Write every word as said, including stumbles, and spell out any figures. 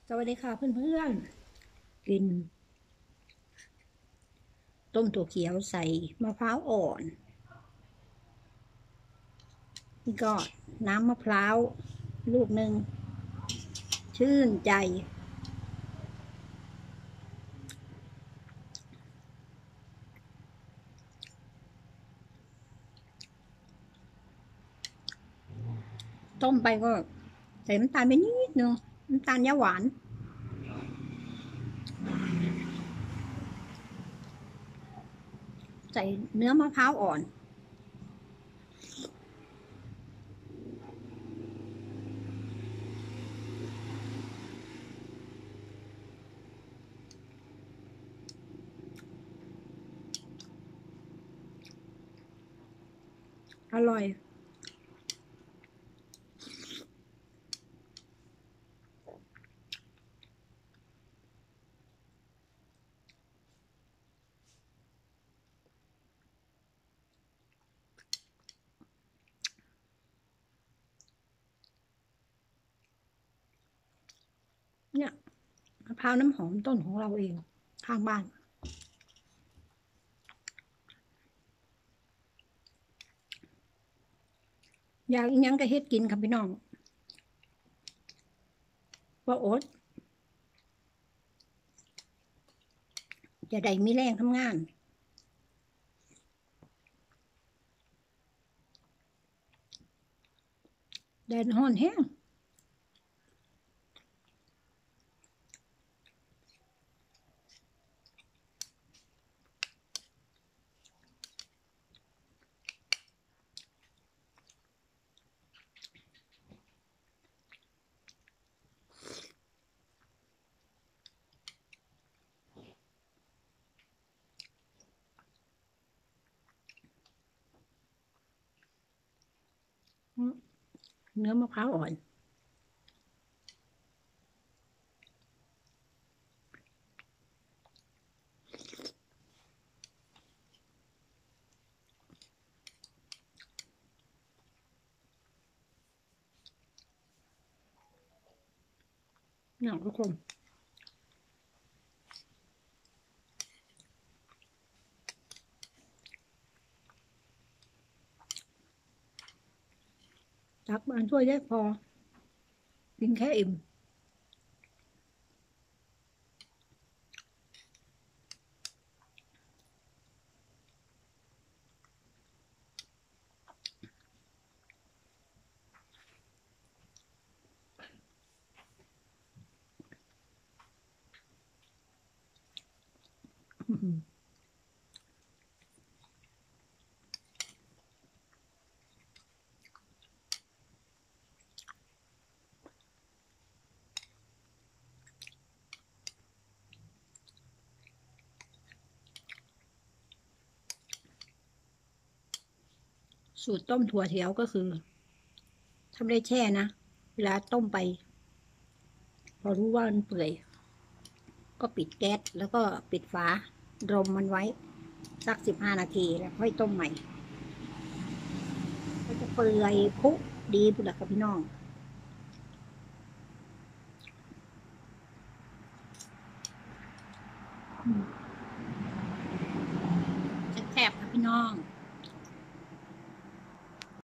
สวัสดีค่ะเพื่อนๆกินต้มถั่วเขียวใส่มะพร้าวอ่อนนี่ก็น้ำมะพร้าวลูกหนึ่งชื่นใจต้มไปก็ใส่น้ำตาลไปนิดนึงน้ำตาลยาหวานใส่เนื้อมะพร้าวอ่อนอร่อยเนี่ยมะพร้าวน้ำหอมต้นของเราเองข้างบ้านอยากอีกยังก็เฮ็ดกินค่ะพี่น้องว่าอดจะได้มีแรงทำงานแดดร้อนแห้งเนื้อมะพร้าวอ่อนเนี่ยทุกคนตักบานถ้วยแยกพอกินแค่อิ่มสูตรต้มถั่วเขียวก็คือถ้าไม่ได้แช่นะเวลาต้มไปพอรู้ว่ามันเปื่อยก็ปิดแก๊สแล้วก็ปิดฝารมมันไว้สักสิบห้านาทีแล้วค่อยต้มใหม่ก็จะเปื่อยพุดีบุญละกับพี่น้องแซ่บๆค่ะพี่น้อง